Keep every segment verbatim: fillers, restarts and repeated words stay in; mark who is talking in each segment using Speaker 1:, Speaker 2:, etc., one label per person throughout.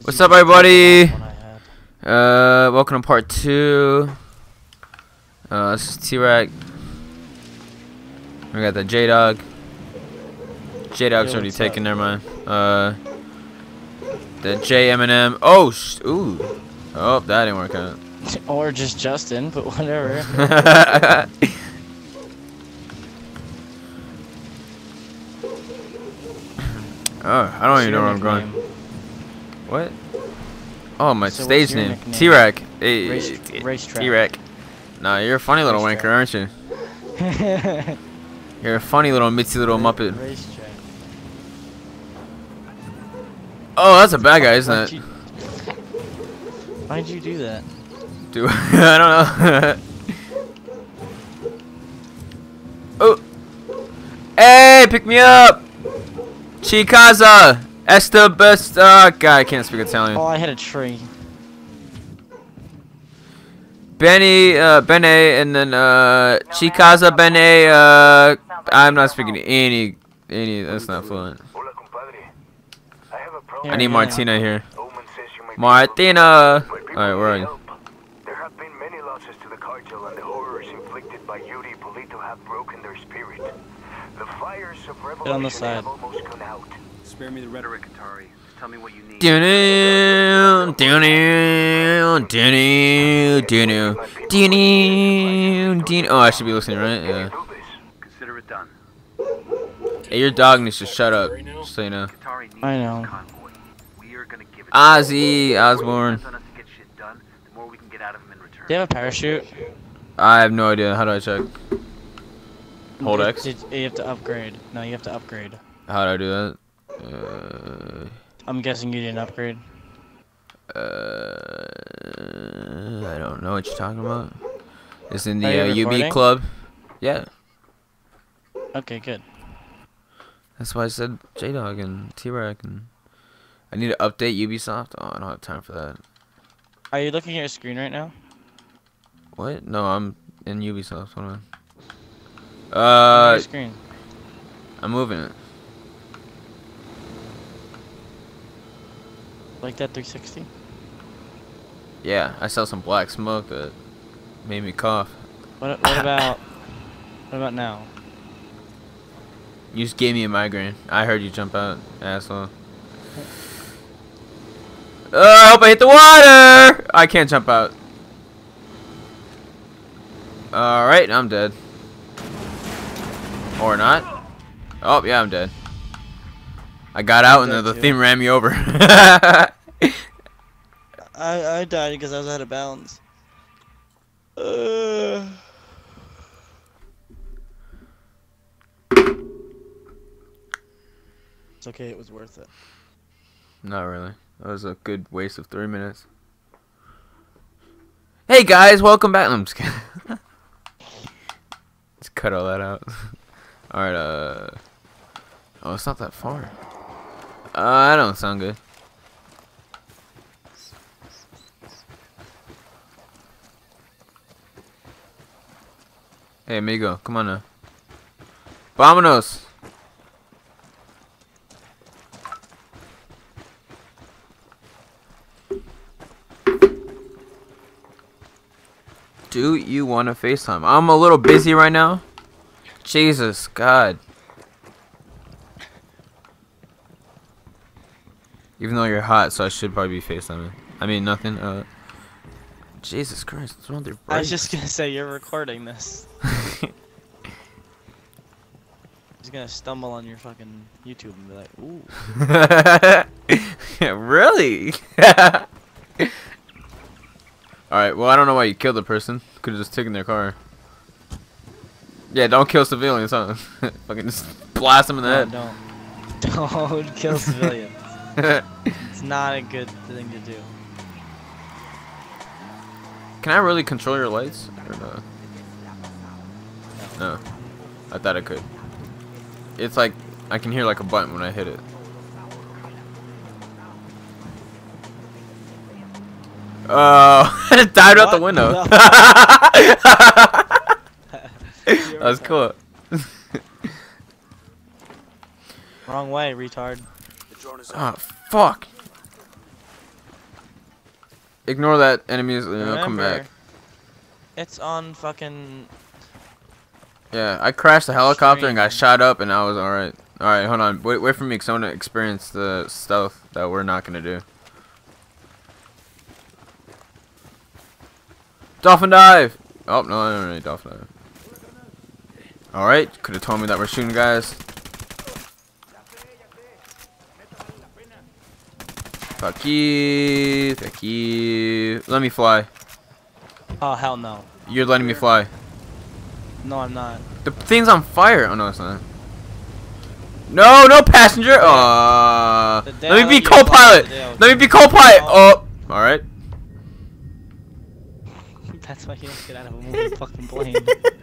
Speaker 1: What's up, everybody? Uh, welcome to part two. Uh, this is T-Rack. We got the J-Dog. J-Dog's already taken, never mind. Uh, the J M and M. Oh, sh ooh. Oh, that didn't work out.
Speaker 2: Or just Justin, but whatever.
Speaker 1: Oh, I don't even know where I'm going. What? Oh, my
Speaker 2: So
Speaker 1: stage
Speaker 2: what's your
Speaker 1: name.
Speaker 2: nickname?
Speaker 1: T-Rack. Hey,
Speaker 2: Race- racetrack.
Speaker 1: T-Rack. Nah, you're a funny little
Speaker 2: Racetrack.
Speaker 1: wanker, aren't you? You're a funny little mitzy little muppet.
Speaker 2: Racetrack.
Speaker 1: Oh, that's a bad guy, isn't
Speaker 2: Why'd
Speaker 1: it?
Speaker 2: you, why'd you do that?
Speaker 1: Do I don't know. Oh. Hey, pick me up. Chikaza. Esta best. Uh, God, I can't speak Italian.
Speaker 2: Oh, I hit a tree.
Speaker 1: Benny, uh, Bene, and then uh, Chikaza Bene. Uh, I'm not speaking any, any. That's not fluent. I need Martina here. Martina. All right, where are you?
Speaker 3: There have been many losses to the cartel, and the horrors inflicted by Yuri Polito have broken their spirit. The fires of
Speaker 2: on the
Speaker 3: revolution
Speaker 2: side.
Speaker 3: have almost gone out.
Speaker 4: Spare me the rhetoric, Atari. Just tell me what you need.
Speaker 1: Doo-doo, doo-doo, doo-doo, doo-doo, doo-doo, doo-doo. Oh, I should be listening, right? Yeah.
Speaker 3: Do this.
Speaker 4: Consider it done.
Speaker 1: Hey, your dog needs to shut up, just so you know.
Speaker 4: Atari needs
Speaker 2: I know.
Speaker 4: this convoy. We are gonna give it
Speaker 1: Ozzy Osbourne.
Speaker 4: on us to get shit done, the more we can get out of him in return.
Speaker 2: Do you have a parachute?
Speaker 1: I have no idea. How do I check? Hold
Speaker 2: Did-
Speaker 1: X.
Speaker 2: did- you have to upgrade. No, you have to upgrade.
Speaker 1: How do I do that? Uh,
Speaker 2: I'm guessing you didn't upgrade.
Speaker 1: uh, I don't know what you're talking about. It's in
Speaker 2: Are
Speaker 1: the
Speaker 2: you
Speaker 1: uh, U B
Speaker 2: recording?
Speaker 1: club. Yeah,
Speaker 2: Okay, good.
Speaker 1: that's why I said J-Dog and T-Rack, and I need to update Ubisoft. Oh, I don't have time for that.
Speaker 2: Are you looking at your screen right now?
Speaker 1: What? No, I'm in Ubisoft. Hold on.
Speaker 2: Look at
Speaker 1: Uh,
Speaker 2: your screen.
Speaker 1: I'm moving it.
Speaker 2: Like that three sixty?
Speaker 1: Yeah, I saw some black smoke that made me cough.
Speaker 2: What, what about... What about now?
Speaker 1: You just gave me a migraine. I heard you jump out, asshole. Uh, I hope I hit the water! I can't jump out. Alright, I'm dead. Or not. Oh, yeah, I'm dead. I got out and
Speaker 2: dead
Speaker 1: then the
Speaker 2: too.
Speaker 1: thing ran me over.
Speaker 2: I, I died because I was out of bounds. Uh... It's okay, it was worth it.
Speaker 1: Not really. That was a good waste of three minutes. Hey guys, welcome back. I'm just kidding. Just cut all that out. Alright, uh... Oh, it's not that far. Uh, that don't sound good. Hey, amigo, come on now. Vámonos! Do you want to FaceTime? I'm a little busy right now. Jesus, God. Even though you're hot, so I should probably be FaceTiming. I mean, nothing. Uh, Jesus Christ, what's wrong with your
Speaker 2: I was
Speaker 1: brakes?
Speaker 2: just gonna say you're recording this. He's gonna stumble on your fucking YouTube and be like, ooh.
Speaker 1: Yeah, really? Alright, well, I don't know why you killed the person. Could have just taken their car. Yeah, don't kill civilians, huh? Fucking just blast them in the
Speaker 2: No,
Speaker 1: head.
Speaker 2: don't. Don't kill civilians. It's not a good thing to do.
Speaker 1: Can I really control your lights? Or no? No. I thought I could. It's like, I can hear like a button when I hit it. Oh, it dived out the
Speaker 2: What?
Speaker 1: window.
Speaker 2: No.
Speaker 1: That was cool.
Speaker 2: Wrong way, retard.
Speaker 1: Oh, fuck. Ignore that enemies. You know, come
Speaker 2: Remember,
Speaker 1: back.
Speaker 2: it's on fucking.
Speaker 1: Yeah, I crashed the helicopter and got
Speaker 2: Stream.
Speaker 1: shot up, and I was alright. Alright, hold on. Wait, wait for me, because I want to experience the stuff that we're not going to do. Dolphin dive! Oh, no, I don't really dolphin dive. Alright, could have told me that we're shooting guys. Fuck you. Fuck you. Let me fly.
Speaker 2: Oh hell no.
Speaker 1: You're letting me fly.
Speaker 2: No, I'm not.
Speaker 1: The thing's on fire. Oh, no, it's not. No, no passenger. Uh,
Speaker 2: The day
Speaker 1: let
Speaker 2: I
Speaker 1: me be
Speaker 2: let you
Speaker 1: co-pilot.
Speaker 2: fly, the day I was-
Speaker 1: Let me be co-pilot. Oh, all right.
Speaker 2: That's why you don't get out of a moving fucking plane.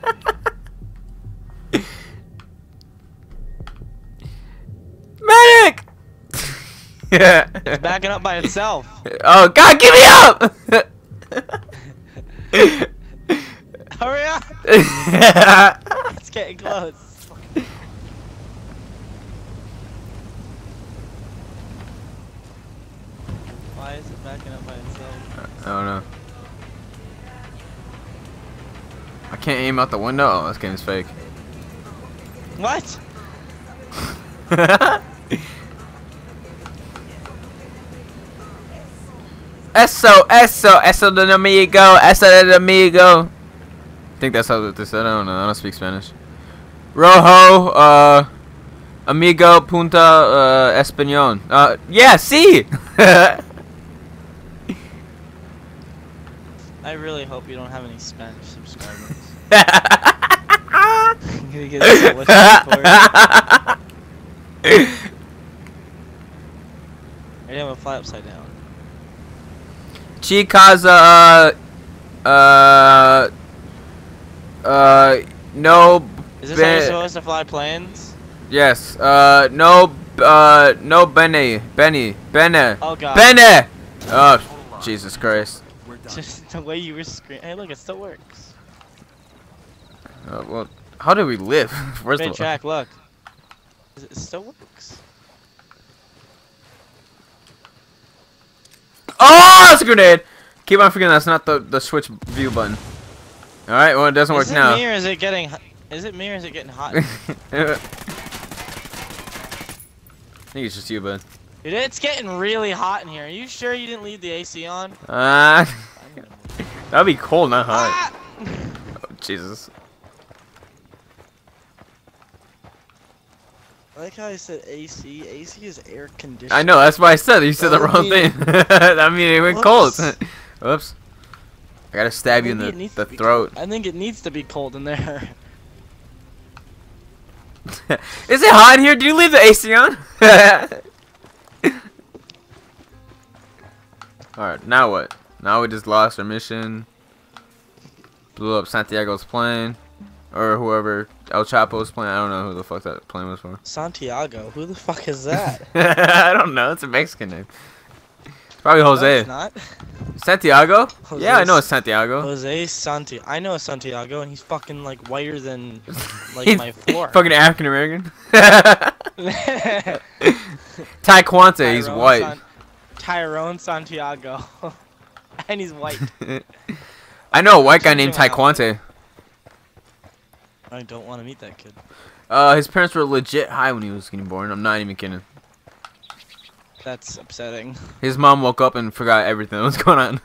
Speaker 1: Medic. Yeah.
Speaker 2: It's backing up by itself.
Speaker 1: Oh God, give me up!
Speaker 2: Hurry up! It's getting close. Why is it backing up by itself?
Speaker 1: I don't know. I can't aim out the window. Oh, this game is fake.
Speaker 2: What?
Speaker 1: Eso, eso, eso de amigo, eso de amigo. I think that's how they said. I don't know. I don't speak Spanish. Rojo, uh, amigo, punta, uh, español. Uh, yeah, sí.
Speaker 2: I really hope you don't have any Spanish subscribers. I'm gonna get a Polish support. I am gonna fly upside down.
Speaker 1: Chicas, uh, uh, uh, no.
Speaker 2: Is this how you're
Speaker 1: be-
Speaker 2: supposed to fly planes?
Speaker 1: Yes. Uh, no. Uh, no. Benny. Benny. Bene.
Speaker 2: Oh god.
Speaker 1: Bene. Oh, Jesus Christ.
Speaker 2: Just the way you were screaming. Hey, look, it still works.
Speaker 1: Uh, well, how do we live? First
Speaker 2: Great
Speaker 1: of all.
Speaker 2: track, look. It still works.
Speaker 1: Oh, that's a grenade. Keep on forgetting that's not the the switch view button. All right. Well, it doesn't work
Speaker 2: Is it
Speaker 1: now.
Speaker 2: me or is it getting? h- Is it me or is it getting hot?
Speaker 1: I think it's just you, bud.
Speaker 2: Dude, it's getting really hot in here. Are you sure you didn't leave the A C on?
Speaker 1: Uh, that'd be cold, not hot.
Speaker 2: Ah!
Speaker 1: Oh, Jesus.
Speaker 2: I like how I said A C. A C is air conditioning.
Speaker 1: I know. That's why I said it. You said the wrong thing. I mean, it went cold.
Speaker 2: Whoops.
Speaker 1: Whoops. I gotta stab you in
Speaker 2: Maybe it
Speaker 1: the
Speaker 2: needs
Speaker 1: the
Speaker 2: to be
Speaker 1: throat.
Speaker 2: cold. I think it needs to be cold in there.
Speaker 1: Is it hot in here? Do you leave the A C on? Alright, now what? Now we just lost our mission. Blew up Santiago's plane. Or whoever El Chapo's plane. I don't know who the fuck that plane was for.
Speaker 2: Santiago, who the fuck is that?
Speaker 1: I don't know. It's a Mexican name. It's probably
Speaker 2: No,
Speaker 1: Jose.
Speaker 2: it's not.
Speaker 1: Santiago?
Speaker 2: Jose
Speaker 1: Yeah, I know
Speaker 2: S-
Speaker 1: it's Santiago.
Speaker 2: Jose Santi. I know a Santiago, and he's fucking like whiter than like
Speaker 1: He's
Speaker 2: my floor.
Speaker 1: Fucking African American. Taekwondo, he's
Speaker 2: Tyrone
Speaker 1: white.
Speaker 2: San- Tyrone Santiago, and he's white.
Speaker 1: I know a white guy named
Speaker 2: Changing my
Speaker 1: Taekwondo.
Speaker 2: I don't want to meet that kid.
Speaker 1: Uh, his parents were legit high when he was getting born. I'm not even kidding.
Speaker 2: That's upsetting.
Speaker 1: His mom woke up and forgot everything that was going on.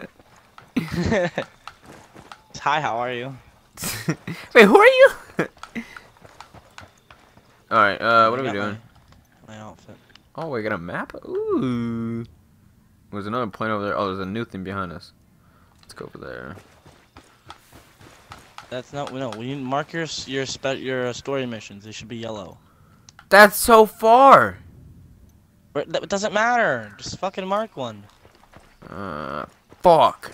Speaker 2: Hi, how are you?
Speaker 1: Wait, who are you? Alright, uh, what
Speaker 2: I
Speaker 1: are we
Speaker 2: got
Speaker 1: doing?
Speaker 2: My, my outfit.
Speaker 1: Oh, we got a map? Ooh. There's another plane over there. Oh, there's a new thing behind us. Let's go over there.
Speaker 2: That's not no. We need to mark your s- your spe your uh, story missions. They should be yellow.
Speaker 1: That's so far.
Speaker 2: But that doesn't matter. Just fucking mark one.
Speaker 1: Uh, fuck.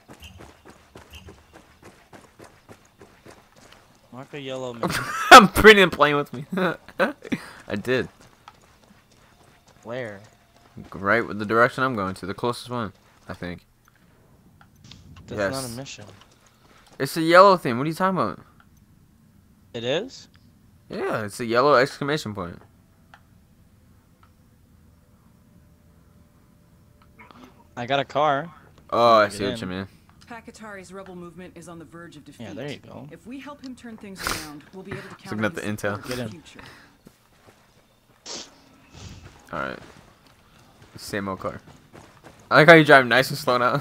Speaker 2: Mark a yellow mission.
Speaker 1: I'm bringing the plane with me. I did.
Speaker 2: Where?
Speaker 1: Right with the direction I'm going to, the closest one, I think.
Speaker 2: That's
Speaker 1: Yes.
Speaker 2: not a mission.
Speaker 1: It's a yellow thing. What are you talking about?
Speaker 2: It is?
Speaker 1: Yeah, it's a yellow exclamation point.
Speaker 2: I got a car.
Speaker 1: Oh, I
Speaker 2: Get
Speaker 1: see what you
Speaker 2: in.
Speaker 1: mean.
Speaker 5: Pakatari's rebel movement is on the verge of defeat.
Speaker 2: Yeah, there you go.
Speaker 5: If we help him turn things around, we'll be able to
Speaker 1: Looking
Speaker 5: counter
Speaker 1: at the
Speaker 5: his
Speaker 1: intel.
Speaker 5: support
Speaker 2: Get
Speaker 5: in
Speaker 2: in.
Speaker 5: the future.
Speaker 1: Alright. Same old car. I like how you drive nice and slow now.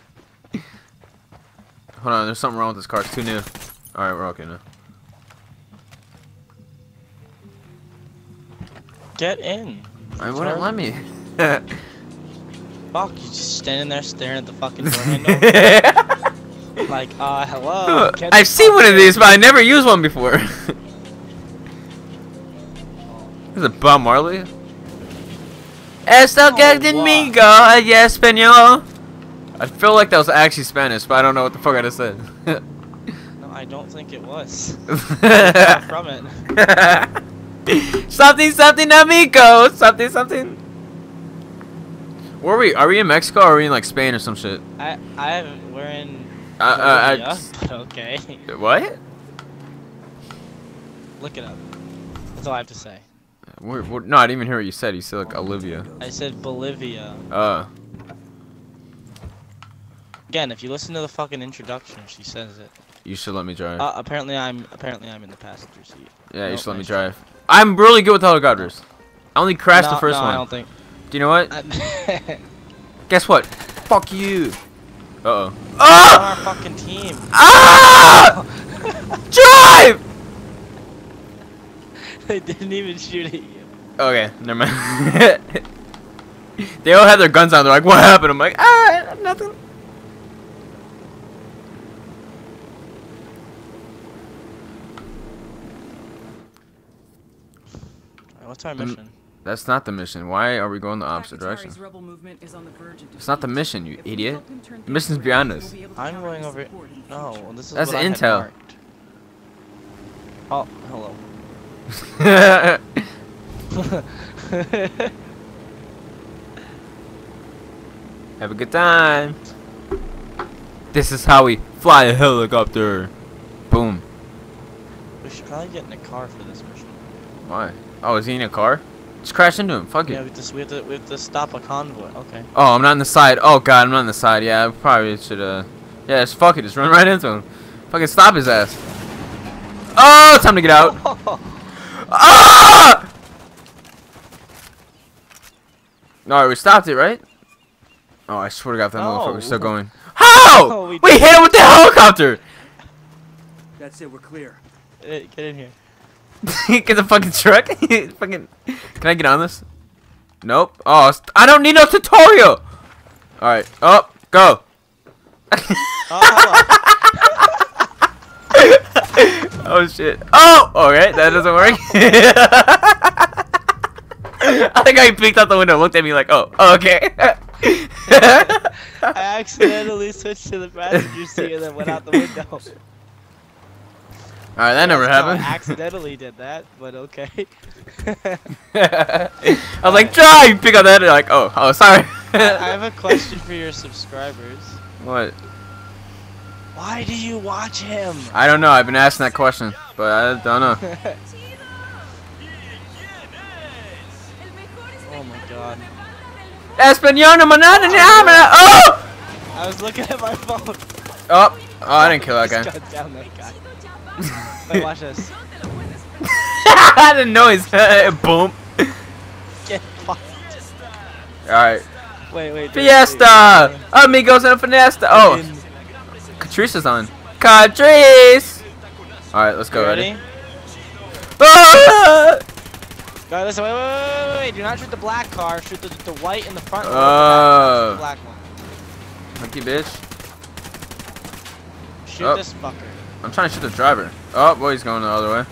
Speaker 1: Hold on, there's something wrong with this car. It's too new. Alright, we're okay now.
Speaker 2: Get in.
Speaker 1: I wouldn't let me.
Speaker 2: Fuck, you just standing there staring at the fucking door handle. Like, uh, hello. Get the
Speaker 1: I've seen
Speaker 2: fuck
Speaker 1: one of
Speaker 2: in.
Speaker 1: these, but I never used one before. This is a Bob Marley. Esto que
Speaker 2: Oh,
Speaker 1: conmigo, yeah, español. I feel like that was actually Spanish, but I don't know what the fuck I just said.
Speaker 2: No, I don't think it was. Far from it.
Speaker 1: Something, something, amigo. Something, something. Where are we? Are we in Mexico or are we in like Spain or some shit?
Speaker 2: I, I, we're in.
Speaker 1: Uh, uh,
Speaker 2: Bolivia, but okay.
Speaker 1: I, what?
Speaker 2: Look it up. That's all I have to say.
Speaker 1: We're, we're, no, I didn't even hear what you said. You said like Olivia.
Speaker 2: I said Bolivia.
Speaker 1: Uh.
Speaker 2: Again, if you listen to the fucking introduction, she says it.
Speaker 1: You should let me drive.
Speaker 2: Uh, apparently I'm apparently I'm in the passenger seat.
Speaker 1: yeah, you
Speaker 2: Nope,
Speaker 1: should let me
Speaker 2: nice.
Speaker 1: drive. I'm really good with helicopters. I only crashed
Speaker 2: no,
Speaker 1: the first
Speaker 2: no,
Speaker 1: one.
Speaker 2: I don't think.
Speaker 1: Do you know what?
Speaker 2: I,
Speaker 1: Guess what? Fuck you. Uh oh.
Speaker 2: on
Speaker 1: Ah!
Speaker 2: our fucking team.
Speaker 1: Ah! Drive!
Speaker 2: They didn't even shoot at you.
Speaker 1: Okay, never mind. They all had their guns on. They're like, "What happened?" I'm like, "Ah, nothing."
Speaker 2: Alright, what's our
Speaker 1: Mm.
Speaker 2: mission?
Speaker 1: That's not the mission. Why are we going the opposite direction?
Speaker 5: Pakatari's rebel movement is on the verge of
Speaker 1: It's not the
Speaker 5: defeat.
Speaker 1: mission, you
Speaker 5: If we
Speaker 1: idiot.
Speaker 5: help him turn
Speaker 1: The
Speaker 5: things
Speaker 1: mission's
Speaker 5: around,
Speaker 1: beyond
Speaker 5: we'll
Speaker 1: us.
Speaker 5: be able to
Speaker 2: I'm
Speaker 5: counter
Speaker 2: going
Speaker 5: his
Speaker 2: over it.
Speaker 5: support in the
Speaker 2: No,
Speaker 5: future.
Speaker 2: this is
Speaker 1: That's
Speaker 2: what I had
Speaker 1: intel.
Speaker 2: marked. Oh, hello.
Speaker 1: Have a good time. This is how we fly a helicopter. Boom.
Speaker 2: We should probably get in a car for this mission.
Speaker 1: Why? Oh, is he in a car? Just crash into him. Fuck
Speaker 2: Yeah,
Speaker 1: it.
Speaker 2: we just we have to we have to stop a convoy. Okay.
Speaker 1: Oh, I'm not on the side. Oh god, I'm not on the side. Yeah, I probably should. Uh, yeah, just fuck it. Just run right into him. Fucking stop his ass. Oh, time to get out. Ah! No, we stopped it, right? Oh, I swear to God, that
Speaker 2: No.
Speaker 1: motherfucker's still going. How?
Speaker 2: No, we
Speaker 1: we hit him with the helicopter.
Speaker 6: That's it, we're clear.
Speaker 2: Hey, get in here.
Speaker 1: Get the fucking truck. Fucking. Can I get on this? Nope. Oh, st- I don't need no tutorial. All right. Up. Go.
Speaker 2: Oh,
Speaker 1: Oh shit. Oh. Okay, that doesn't work. I think I peeked out the window, looked at me like, oh, oh okay.
Speaker 2: I accidentally switched to the passenger seat and then went out the window.
Speaker 1: All right, that never
Speaker 2: That's how
Speaker 1: happened.
Speaker 2: I accidentally did that, but okay.
Speaker 1: I was like, drive. Pick up that. And like, oh, oh, sorry.
Speaker 2: I I have a question for your subscribers.
Speaker 1: What?
Speaker 2: Why do you watch him?
Speaker 1: I don't know. I've been asking that question, but I don't know.
Speaker 2: Oh my god.
Speaker 1: Español, no manana, nada. Oh!
Speaker 2: I was looking at my phone.
Speaker 1: Oh! Oh, I didn't kill that guy.
Speaker 2: Just got down that guy. Wait, watch this.
Speaker 1: The noise. Boom.
Speaker 2: Get fucked.
Speaker 1: Alright.
Speaker 2: Wait, wait.
Speaker 1: Fiesta! Amigos and a Fiesta! Oh!
Speaker 2: Fucking-
Speaker 1: Catrice is on. Catrice! Alright, let's go.
Speaker 2: You
Speaker 1: Ready?
Speaker 2: ready?
Speaker 1: Ah!
Speaker 2: Guys, listen, wait, wait, wait, wait, wait. Do not shoot the black car. Shoot the, the white in the front row.
Speaker 1: Oh.
Speaker 2: The black one.
Speaker 1: Monkey bitch.
Speaker 2: Shoot
Speaker 1: Oh.
Speaker 2: this fucker.
Speaker 1: I'm trying to shoot the driver. Oh, boy, he's going the other way.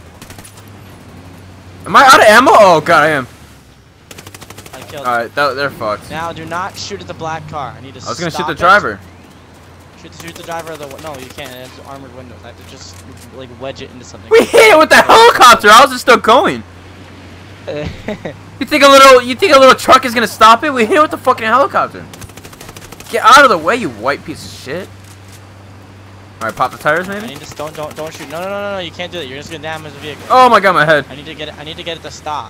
Speaker 1: Am I out of ammo? Oh, God, I am.
Speaker 2: I killed him.
Speaker 1: Alright, th they're fucked.
Speaker 2: Now, do not shoot at the black car. I need to
Speaker 1: I was gonna shoot
Speaker 2: stop
Speaker 1: the
Speaker 2: it.
Speaker 1: driver.
Speaker 2: Shoot, shoot the driver of the... No, you can't. It's armored windows. I have to just, like, wedge it into something.
Speaker 1: We hit it with the helicopter. How's it still going? You think a little, you think a little truck is gonna stop it? We hit it with the fucking helicopter. Get out of the way, you white piece of shit. All right, pop the tires,
Speaker 2: I
Speaker 1: maybe.
Speaker 2: need to... Don't, don't, don't shoot. No, no, no, no, no. You can't do that. You're just gonna damage the vehicle.
Speaker 1: Oh my God, my head.
Speaker 2: I need to get it. I need to get it to stop.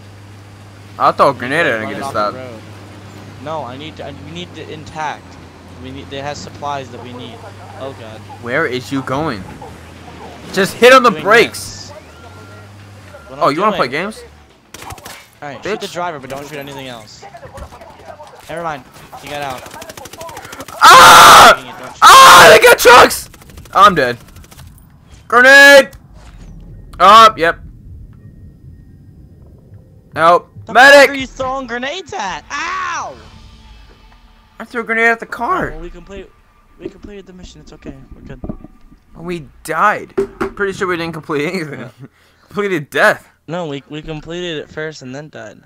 Speaker 1: I'll throw a grenade at it and
Speaker 2: Run
Speaker 1: get it
Speaker 2: off
Speaker 1: stopped.
Speaker 2: the road. No, I need to. I need it intact. We need. They have supplies that we need. Oh god.
Speaker 1: Where is you going? Just hit on the
Speaker 2: Doing
Speaker 1: brakes.
Speaker 2: this. What
Speaker 1: Oh,
Speaker 2: I'm
Speaker 1: you want to play
Speaker 2: doing-
Speaker 1: games?
Speaker 2: Alright, shoot the
Speaker 1: bitch?
Speaker 2: driver, but don't shoot anything else. Never mind. You got out.
Speaker 1: Ah!
Speaker 2: Taking it, don't shoot.
Speaker 1: Ah! They got trucks! Oh, I'm dead. Grenade! Oh, yep. Help.
Speaker 2: The fuck are
Speaker 1: Medic!
Speaker 2: you throwing grenades at? Ow!
Speaker 1: I threw a grenade at the car.
Speaker 2: Well, we complete. We completed the mission. It's okay. We're good.
Speaker 1: We died. Pretty sure we didn't complete anything. Completed death.
Speaker 2: No, we we completed it first and then died.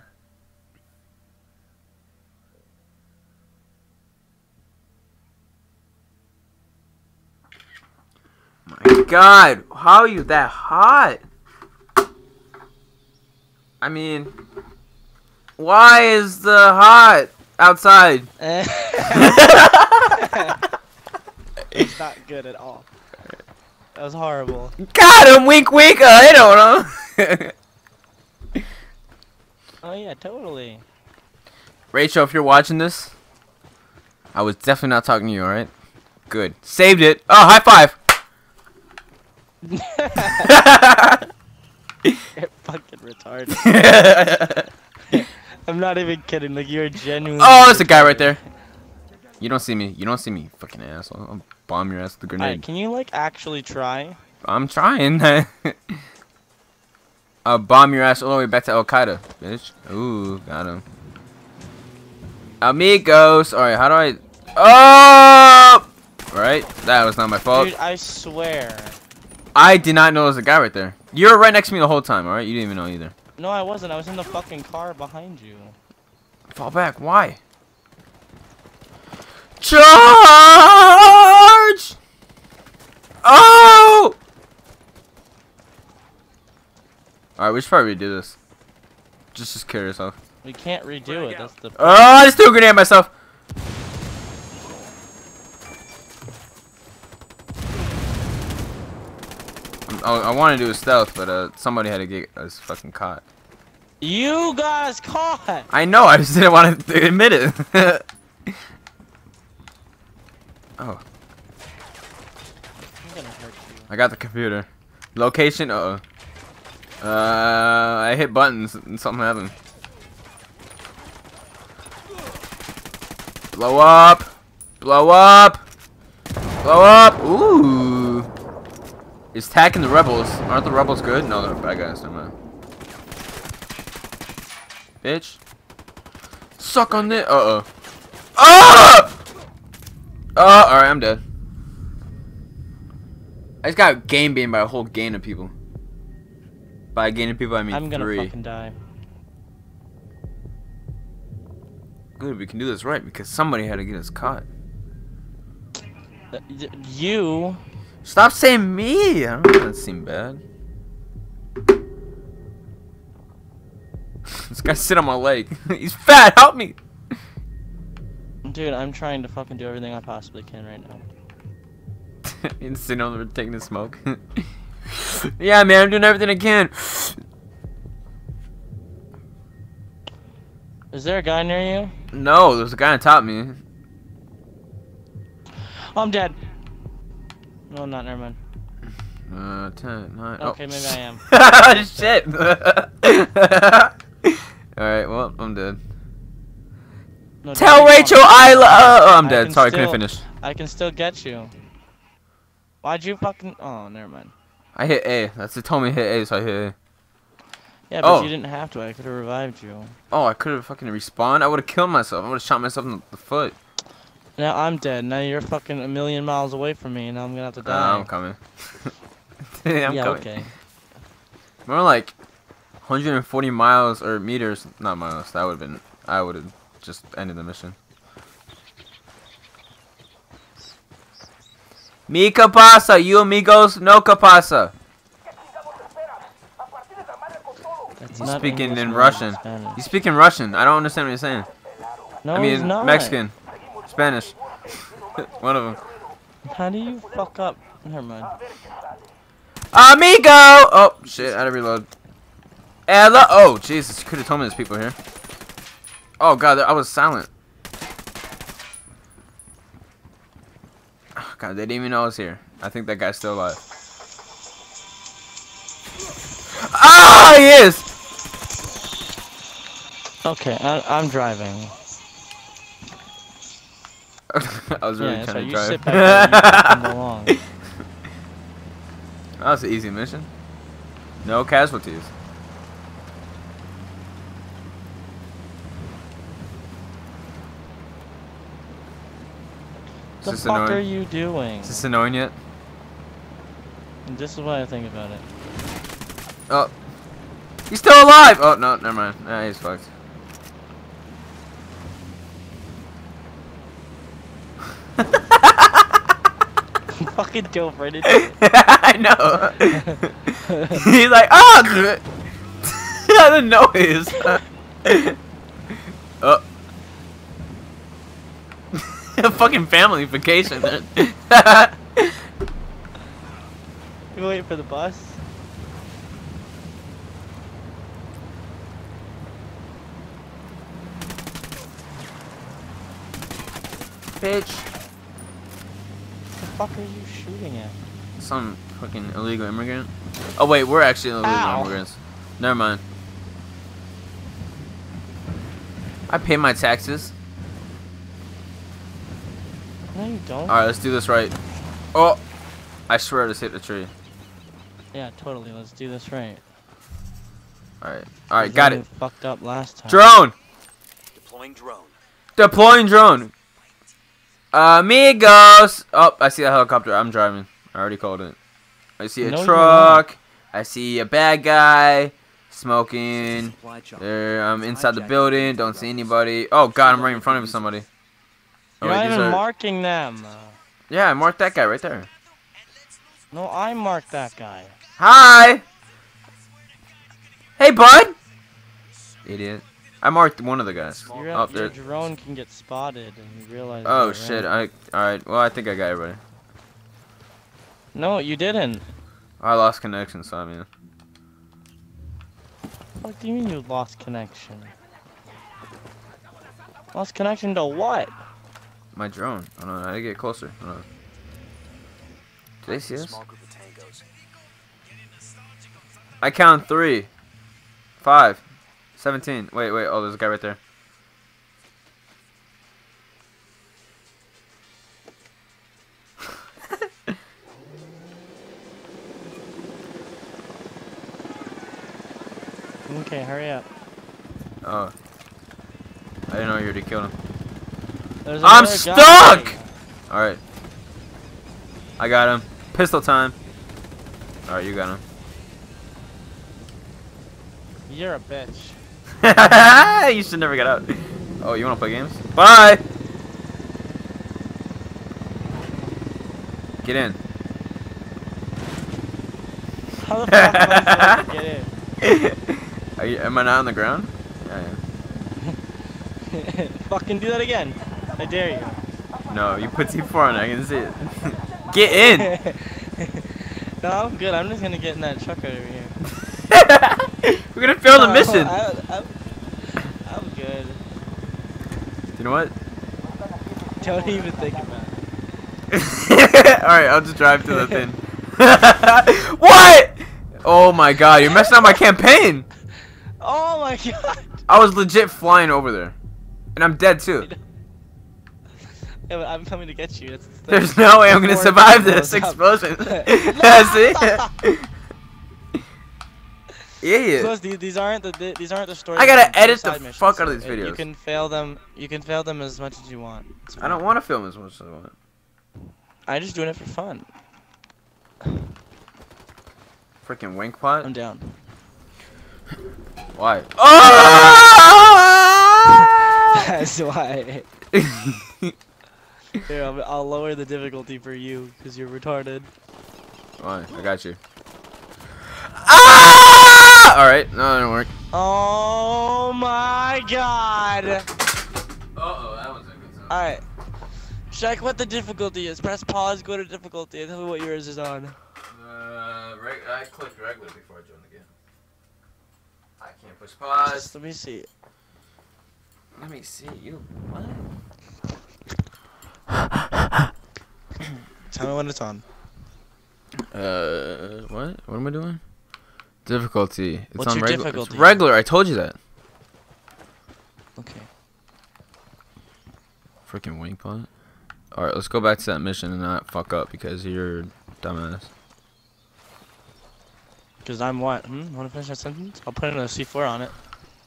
Speaker 1: My God, how are you that hot? I mean, why is the hot outside?
Speaker 2: It's not good at all. That was horrible.
Speaker 1: Got him, wink wink, I don't know.
Speaker 2: Oh yeah, totally.
Speaker 1: Rachel, if you're watching this, I was definitely not talking to you, alright? Good. Saved it. Oh, high five!
Speaker 2: You're fucking retarded. I'm not even kidding. Like you're genuinely.
Speaker 1: Oh, there's a guy right there. You don't see me. You don't see me, fucking asshole. I'll bomb your ass with the
Speaker 2: Alright,
Speaker 1: grenade.
Speaker 2: can you like actually try?
Speaker 1: I'm trying. I'll bomb your ass all the way back to Al Qaeda, bitch. Ooh, got him. Amigos. Alright, how do I... Oh! Right? That was not my fault.
Speaker 2: Dude, I swear.
Speaker 1: I did not know there was a guy right there. You were right next to me the whole time, alright? You didn't even know either.
Speaker 2: No, I wasn't. I was in the fucking car behind you.
Speaker 1: Fall back. Why? Charge! Oh! Alright, we should probably redo this. Just, just kill yourself.
Speaker 2: We can't redo it. That's the.
Speaker 1: Oh, I just threw a grenade at myself. I, I want to do a stealth, but uh, somebody had to get us fucking caught.
Speaker 2: You got us caught.
Speaker 1: I know, I just didn't want to admit it. Oh,
Speaker 2: I'm gonna hurt you.
Speaker 1: I got the computer. Location, uh oh. Uh, I hit buttons and something happened. Blow up! Blow up! Blow up! Ooh! It's attacking the rebels. Aren't the rebels good? No, they're bad guys. Never mind. Bitch. Suck on it. Uh oh. Ah! Oh, alright, I'm dead. I just got game beamed by a whole gang of people. By a gang of people, I mean
Speaker 2: I'm gonna
Speaker 1: three.
Speaker 2: fucking die.
Speaker 1: Good, we can do this right because somebody had to get us caught.
Speaker 2: Uh, y- you.
Speaker 1: Stop saying me! I don't know that seem bad. This guy sit on my leg. He's fat, help me!
Speaker 2: Dude, I'm trying to fucking do everything I possibly can right now.
Speaker 1: He's sitting on there taking the smoke. Yeah, man, I'm doing everything I can.
Speaker 2: Is there a guy near you?
Speaker 1: No, there's a guy on top of me.
Speaker 2: Oh, I'm dead. No, I'm not. Never mind.
Speaker 1: Uh, ten, nine.
Speaker 2: Okay,
Speaker 1: oh.
Speaker 2: maybe I am.
Speaker 1: Shit. Alright, well, I'm dead.
Speaker 2: No,
Speaker 1: Tell
Speaker 2: don't be
Speaker 1: Rachel
Speaker 2: funny.
Speaker 1: I love. Oh, I'm
Speaker 2: I
Speaker 1: dead.
Speaker 2: can
Speaker 1: Sorry,
Speaker 2: still-
Speaker 1: couldn't finish.
Speaker 2: I can still get you. Why'd you fucking? Oh, never mind.
Speaker 1: I hit A. That's it. Told me to hit A, so I hit A.
Speaker 2: Yeah, but
Speaker 1: Oh.
Speaker 2: you didn't have to. I could have revived you.
Speaker 1: Oh, I could have fucking respawned. I would have killed myself. I would have shot myself in the, the foot.
Speaker 2: Now I'm dead. Now you're fucking a million miles away from me, and now I'm gonna have to
Speaker 1: Uh,
Speaker 2: die.
Speaker 1: I'm coming. I'm
Speaker 2: yeah,
Speaker 1: coming.
Speaker 2: okay.
Speaker 1: More like one hundred forty miles or meters, not miles. That would have been. I would have just ended the mission. Mi que pasa? You amigos? No que pasa?
Speaker 2: That's
Speaker 1: He's
Speaker 2: not
Speaker 1: speaking
Speaker 2: English,
Speaker 1: in
Speaker 2: man,
Speaker 1: Russian.
Speaker 2: it's Spanish.
Speaker 1: He's speaking Russian. I don't understand what you're saying.
Speaker 2: No,
Speaker 1: I
Speaker 2: he's
Speaker 1: mean,
Speaker 2: not.
Speaker 1: Mexican, Spanish. One of them.
Speaker 2: How do you fuck up? Never mind.
Speaker 1: Amigo! Oh, shit. I had to reload. Ella! Oh, Jesus. You could have told me there's people here. Oh, God. I was silent. God, they didn't even know I was here. I think that guy's still alive. Ah, he is!
Speaker 2: Okay, I, I'm driving.
Speaker 1: I was really
Speaker 2: Yeah, so
Speaker 1: trying to
Speaker 2: you
Speaker 1: drive.
Speaker 2: sit back there and you come along.
Speaker 1: That was an easy mission. No casualties. Is
Speaker 2: The
Speaker 1: this
Speaker 2: fuck
Speaker 1: annoying?
Speaker 2: are you doing?
Speaker 1: Is this annoying yet?
Speaker 2: And this is what I think about it.
Speaker 1: Oh. He's still alive! Oh, no, never mind. Nah, he's fucked.
Speaker 2: Fucking dove right into it.
Speaker 1: I know. He's like, oh! The noise. Oh. A fucking family vacation.
Speaker 2: You waiting for the bus?
Speaker 1: Bitch.
Speaker 2: The fuck are you shooting at?
Speaker 1: Some fucking illegal immigrant. Oh wait, we're actually illegal
Speaker 2: Ow.
Speaker 1: immigrants. Never mind. I pay my taxes.
Speaker 2: No, you don't.
Speaker 1: Alright, let's do this right. Oh! I swear I just hit the tree.
Speaker 2: Yeah, totally. Let's do this right.
Speaker 1: Alright. Alright,
Speaker 2: Because
Speaker 1: got
Speaker 2: then
Speaker 1: it.
Speaker 2: we fucked up last time.
Speaker 1: Drone!
Speaker 4: Deploying drone.
Speaker 1: Deploying drone! Amigos! Oh, I see a helicopter. I'm driving. I already called it. I see a
Speaker 2: No, you're
Speaker 1: truck. I see a bad guy. Smoking.
Speaker 6: Supply chop.
Speaker 1: There, I'm inside the building. Don't see anybody. Oh god, I'm right in front of somebody. Oh,
Speaker 2: You're
Speaker 1: wait,
Speaker 2: not
Speaker 1: these
Speaker 2: even
Speaker 1: are-
Speaker 2: marking them.
Speaker 1: Yeah, I marked that guy right there.
Speaker 2: No, I marked that guy.
Speaker 1: Hi! Hey, bud! Idiot. I marked one of the guys.
Speaker 2: Your,
Speaker 1: Oh,
Speaker 2: your
Speaker 1: there.
Speaker 2: drone can get spotted and you realize.
Speaker 1: Oh
Speaker 2: that,
Speaker 1: shit,
Speaker 2: right?
Speaker 1: I. Alright, well, I think I got everybody.
Speaker 2: No, you didn't.
Speaker 1: I lost connection, so I mean.
Speaker 2: What do you mean you lost connection? Lost connection to what?
Speaker 1: My drone. I don't know, I gotta get closer. I don't know. Did they see us?
Speaker 4: Small group of tangos.
Speaker 1: I count three. Five. Seventeen. Wait, wait, oh, there's a guy right there.
Speaker 2: Okay, hurry up.
Speaker 1: Oh. I didn't know you already killed him.
Speaker 2: There's
Speaker 1: I'm
Speaker 2: another
Speaker 1: stuck!
Speaker 2: guy.
Speaker 1: Alright. I got him. Pistol time. Alright, you got him.
Speaker 2: You're a bitch.
Speaker 1: You should never get out. Oh, you wanna play games? Bye! Get in.
Speaker 2: How the fuck am I supposed to get in?
Speaker 1: Are you, am I not on the ground? Yeah, I
Speaker 2: Fucking do that again. I dare you.
Speaker 1: am. No, you put T four on it, I can see it. Get in!
Speaker 2: No, I'm good. I'm just gonna get in that truck over here.
Speaker 1: We're gonna fail the
Speaker 2: No,
Speaker 1: mission!
Speaker 2: I, I, I'm good.
Speaker 1: You know what?
Speaker 2: Don't even think about it.
Speaker 1: Alright, I'll just drive to the thing. What?! Oh my god, you're messing up my campaign!
Speaker 2: Oh my god!
Speaker 1: I was legit flying over there. And I'm dead too.
Speaker 2: Yeah, but I'm coming to get you. That's the thing.
Speaker 1: There's no way I'm gonna
Speaker 2: Before
Speaker 1: survive
Speaker 2: it
Speaker 1: this
Speaker 2: blows up.
Speaker 1: explosion. See? Idiot.
Speaker 2: Plus, these, these aren't the th- these aren't the stories.
Speaker 1: I gotta
Speaker 2: they're
Speaker 1: edit the
Speaker 2: side missions,
Speaker 1: fuck out of
Speaker 2: so
Speaker 1: these
Speaker 2: it- You
Speaker 1: videos.
Speaker 2: can fail them. You can fail them as much as you want. It's
Speaker 1: I don't
Speaker 2: fine.
Speaker 1: want to film as much as I want.
Speaker 2: I'm just doing it for fun.
Speaker 1: Freaking wink pot?
Speaker 2: I'm down.
Speaker 1: Why? Oh!
Speaker 2: That's why. Here, I'll, I'll lower the difficulty for you because you're retarded.
Speaker 1: Why? I got you. Ah! Alright, no, that didn't work.
Speaker 2: Oh my god!
Speaker 1: Uh oh, that was a good song.
Speaker 2: Alright. Check what the difficulty is. Press pause, go to difficulty, and tell me what yours is on.
Speaker 1: Uh, reg I clicked regular before I joined the game. I can't push pause.
Speaker 2: Just let me see.
Speaker 1: Let me see you. What?
Speaker 2: Tell me when it's on.
Speaker 1: Uh, what? What am I doing? Difficulty. It's
Speaker 2: What's
Speaker 1: on
Speaker 2: your
Speaker 1: regular.
Speaker 2: difficulty?
Speaker 1: It's regular. I told you that.
Speaker 2: Okay.
Speaker 1: Freaking wing pot. All right, let's go back to that mission and not fuck up because you're a dumbass.
Speaker 2: Because I'm what? Hmm? Want to finish that sentence? I'll put in a C four on it.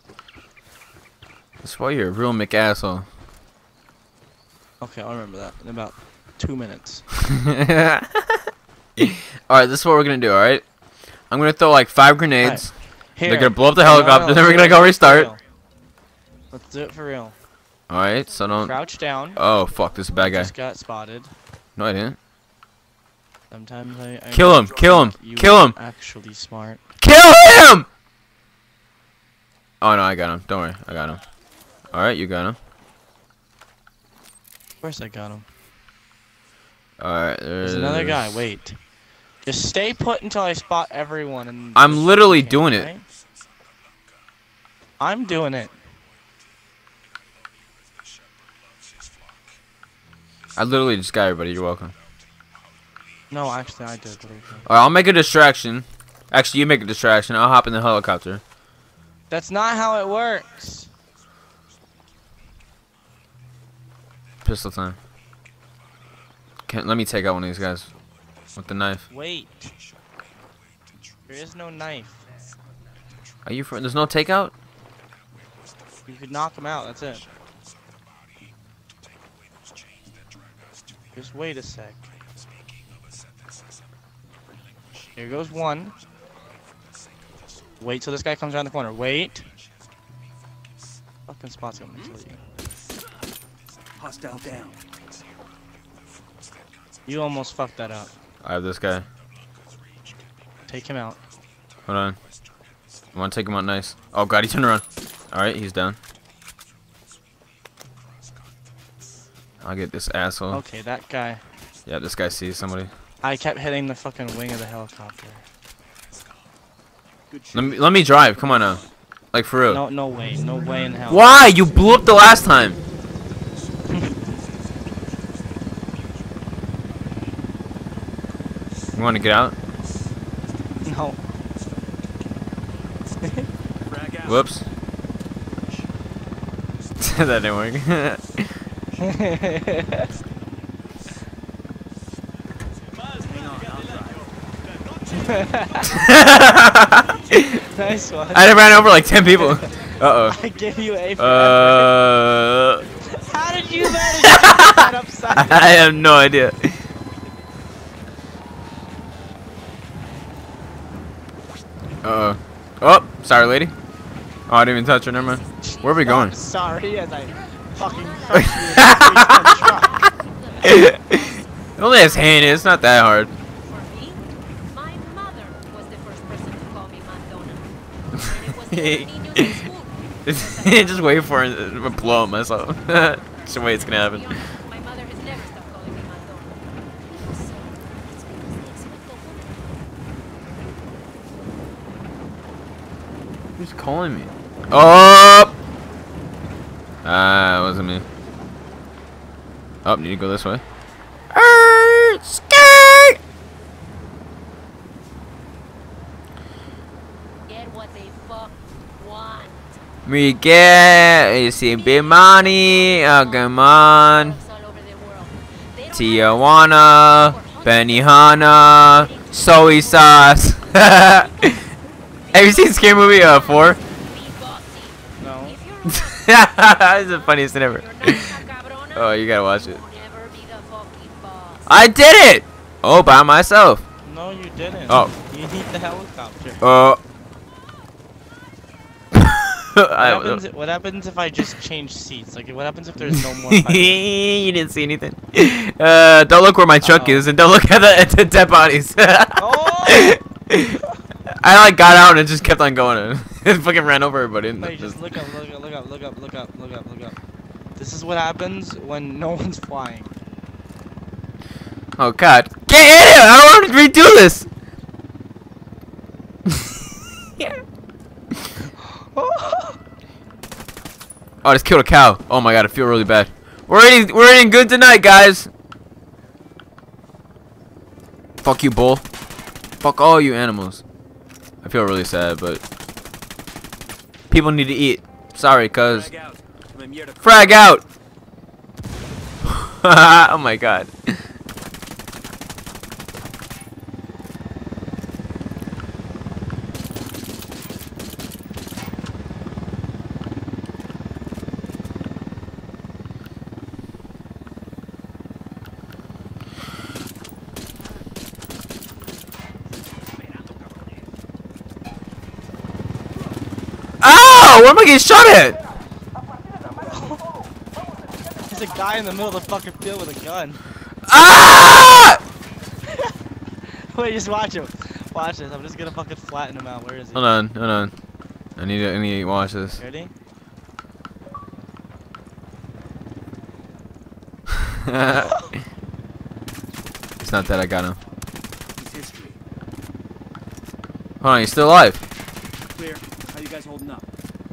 Speaker 1: That's why you're a real McAsshole.
Speaker 2: Okay, I'll remember that in about two minutes.
Speaker 1: Alright, this is what we're gonna do, alright? I'm gonna throw like five grenades.
Speaker 2: Here.
Speaker 1: They're gonna blow up the
Speaker 2: No,
Speaker 1: helicopter,
Speaker 2: no,
Speaker 1: then we're
Speaker 2: do
Speaker 1: gonna
Speaker 2: it-
Speaker 1: go
Speaker 2: do it for
Speaker 1: restart.
Speaker 2: real. Let's do it for real.
Speaker 1: Alright, so don't.
Speaker 2: Crouch down.
Speaker 1: Oh, fuck, this is a bad guy.
Speaker 2: Just got spotted.
Speaker 1: No, I didn't.
Speaker 2: Sometimes I. I
Speaker 1: Kill him, kill him,
Speaker 2: you
Speaker 1: kill him!
Speaker 2: Actually smart.
Speaker 1: Kill him! Oh no, I got him. Don't worry, I got him. Alright, you got him.
Speaker 2: Of course I got him.
Speaker 1: Alright,
Speaker 2: There's another guy. Wait. Just stay put until I spot everyone. And
Speaker 1: I'm
Speaker 2: just
Speaker 1: literally
Speaker 2: shoot him,
Speaker 1: doing it.
Speaker 2: okay? I'm doing it.
Speaker 1: I literally just got everybody. You're welcome.
Speaker 2: No, actually I did. But okay.
Speaker 1: Alright, I'll make a distraction. Actually, you make a distraction. I'll hop in the helicopter.
Speaker 2: That's not how it works.
Speaker 1: Pistol time. Can let me take out one of these guys with the knife.
Speaker 2: Wait. There is no knife.
Speaker 1: Are you? Fr there's no takeout.
Speaker 2: You could knock him out. That's it. Just wait a sec. Here goes one. Wait till this guy comes around the corner. Wait. Fucking spot's gonna kill you.
Speaker 6: Hostile down.
Speaker 2: You almost fucked that up.
Speaker 1: I have this guy.
Speaker 2: Take him out.
Speaker 1: Hold on. I want to take him out nice. Oh god, he turned around. Alright, he's down. I'll get this asshole.
Speaker 2: Okay, that guy.
Speaker 1: Yeah, this guy sees somebody.
Speaker 2: I kept hitting the fucking wing of the helicopter.
Speaker 6: Good shit.
Speaker 1: Let me let me drive. Come on now. Like for real.
Speaker 2: No, no way. No way in hell.
Speaker 1: Why? You blew up the last time. You want to get out?
Speaker 2: No.
Speaker 1: Whoops. That didn't work.
Speaker 2: Nice one.
Speaker 1: I ran over like ten people. Uh oh.
Speaker 2: I give you a.
Speaker 1: Uh.
Speaker 2: How did you manage to get that upside down?
Speaker 1: I have no idea. Uh oh. Oh, sorry, lady. Oh, I didn't even touch her. Never mind. Where are we going?
Speaker 2: I'm sorry, as I fucking crushed you in the truck.
Speaker 1: Only his hand. It's not that hard.
Speaker 7: For me, my mother was the first person to call me Madonna. And it was the niños in school.
Speaker 1: Just wait for it to blow up myself. Just the way it's gonna happen.
Speaker 7: To be honest, my mother has never stopped calling me Madonna. So, it's because they expect a woman.
Speaker 1: Who's calling me? Oh! Ah, it wasn't me. Oh, need to go this way. Er, skirt!
Speaker 7: Get what they fuck want.
Speaker 1: We get, you see, big money, oh, come on.
Speaker 7: All over the world. They don't
Speaker 1: Tijuana, Benihana, soy sauce. Have you seen Scary Movie uh, four?
Speaker 7: have to be bossy.
Speaker 2: No.
Speaker 7: If you're not,
Speaker 1: It's the funniest thing ever.
Speaker 7: you're not una cabrona,
Speaker 1: Oh, you gotta watch it.
Speaker 7: you'll never be the fucking boss.
Speaker 1: I did it! Oh, by myself.
Speaker 2: No, you didn't.
Speaker 1: Oh.
Speaker 2: You need the helicopter.
Speaker 1: Oh.
Speaker 2: What
Speaker 1: I,
Speaker 2: happens, what happens if I just change seats? Like, what happens if there's no more pilots?
Speaker 1: You didn't see anything. Uh, don't look where my truck
Speaker 2: Uh-oh.
Speaker 1: is, and don't look at the, at the dead bodies.
Speaker 2: Oh!
Speaker 1: I like got out and just kept on going. And fucking ran over everybody. And
Speaker 2: No, you just look up, look up, look up, look up, look up, look up, look up. This is what happens when no one's flying.
Speaker 1: Oh god. Get in here! I don't want to redo this! Yeah. Oh, I just killed a cow. Oh my god, I feel really bad. We're eating we're eating good tonight, guys. Fuck you, bull. Fuck all you animals. I feel really sad, but people need to eat. Sorry, cuz.
Speaker 6: Frag out. I'm here to
Speaker 1: Frag out! Oh my god. Ow! Where am I getting shot at?
Speaker 2: There's a guy in the middle of the fucking field with a gun.
Speaker 1: Ah!
Speaker 2: Wait, just watch him. Watch this. I'm just gonna fucking flatten him out. Where is he?
Speaker 1: Hold on, hold on. I need to, I need to watch this.
Speaker 2: Ready?
Speaker 1: It's not that I got him.
Speaker 6: It's history.
Speaker 1: Hold on, he's still alive.
Speaker 6: Clear. How you guys holding up?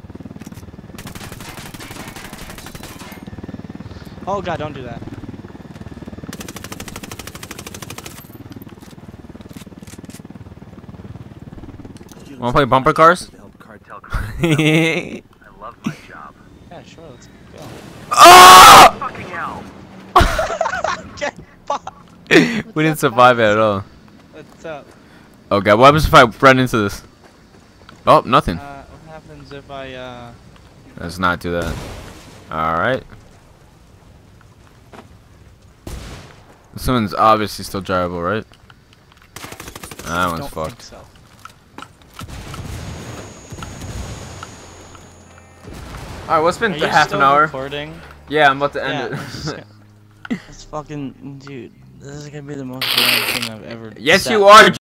Speaker 2: Oh god, don't do that.
Speaker 1: Wanna play bumper cars?
Speaker 3: To help cartel crush.
Speaker 1: Oh!
Speaker 3: I love my job.
Speaker 2: Yeah, sure, let's go.
Speaker 3: Fucking hell.
Speaker 2: Get fucked.
Speaker 1: We didn't survive it at all.
Speaker 2: What's up?
Speaker 1: Oh god, what happens if I run into this? Oh, nothing.
Speaker 2: Uh, what happens if I, uh...
Speaker 1: Let's not do that. Alright. This one's obviously still drivable, right? That one's
Speaker 2: don't
Speaker 1: fucked.
Speaker 2: think so.
Speaker 1: Alright, what's been
Speaker 2: Are
Speaker 1: th
Speaker 2: you
Speaker 1: half
Speaker 2: still
Speaker 1: an hour?
Speaker 2: recording?
Speaker 1: Yeah, I'm about to
Speaker 2: Yeah,
Speaker 1: end
Speaker 2: it's
Speaker 1: it.
Speaker 2: just- It's fucking... Dude, this is gonna be the most boring thing I've ever
Speaker 1: Yes,
Speaker 2: sat
Speaker 1: you are.